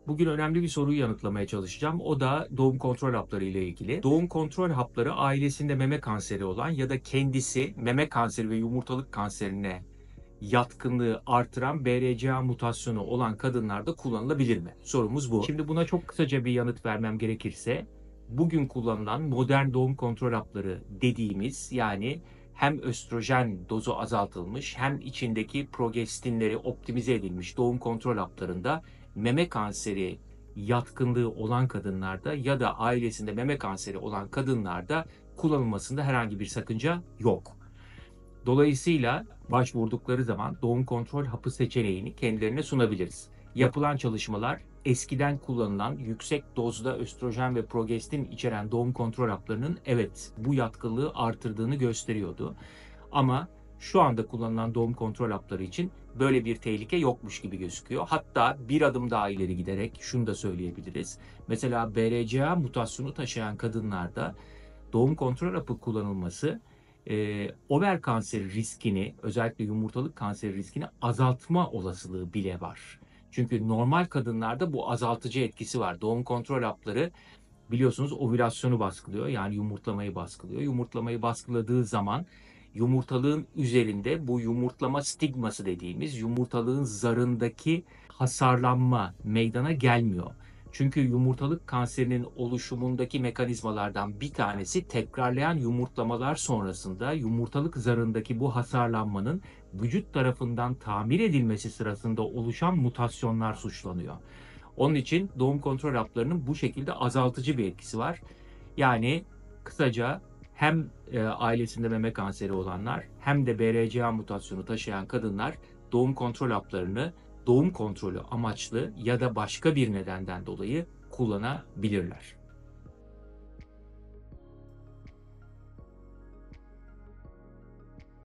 Bugün önemli bir soruyu yanıtlamaya çalışacağım. O da doğum kontrol hapları ile ilgili. Doğum kontrol hapları ailesinde meme kanseri olan ya da kendisi meme kanseri ve yumurtalık kanserine yatkınlığı artıran BRCA mutasyonu olan kadınlarda kullanılabilir mi? Sorumuz bu. Şimdi buna çok kısaca bir yanıt vermem gerekirse, bugün kullanılan modern doğum kontrol hapları dediğimiz, yani hem östrojen dozu azaltılmış hem içindeki progestinleri optimize edilmiş doğum kontrol haplarında meme kanseri yatkınlığı olan kadınlarda ya da ailesinde meme kanseri olan kadınlarda kullanılmasında herhangi bir sakınca yok. Dolayısıyla başvurdukları zaman doğum kontrol hapı seçeneğini kendilerine sunabiliriz. Yapılan çalışmalar eskiden kullanılan yüksek dozda östrojen ve progestin içeren doğum kontrol haplarının evet bu yatkınlığı artırdığını gösteriyordu. Ama şu anda kullanılan doğum kontrol hapları için böyle bir tehlike yokmuş gibi gözüküyor. Hatta bir adım daha ileri giderek şunu da söyleyebiliriz. Mesela BRCA mutasyonu taşıyan kadınlarda doğum kontrol hapı kullanılması over kanseri riskini, özellikle yumurtalık kanseri riskini azaltma olasılığı bile var. Çünkü normal kadınlarda bu azaltıcı etkisi var. Doğum kontrol hapları biliyorsunuz ovülasyonu baskılıyor, yani yumurtlamayı baskılıyor. Yumurtlamayı baskıladığı zaman yumurtalığın üzerinde bu yumurtlama stigması dediğimiz yumurtalığın zarındaki hasarlanma meydana gelmiyor. Çünkü yumurtalık kanserinin oluşumundaki mekanizmalardan bir tanesi tekrarlayan yumurtlamalar sonrasında yumurtalık zarındaki bu hasarlanmanın vücut tarafından tamir edilmesi sırasında oluşan mutasyonlar suçlanıyor. Onun için doğum kontrol haplarının bu şekilde azaltıcı bir etkisi var. Yani kısaca hem ailesinde meme kanseri olanlar hem de BRCA mutasyonu taşıyan kadınlar doğum kontrol haplarını doğum kontrolü amaçlı ya da başka bir nedenden dolayı kullanabilirler.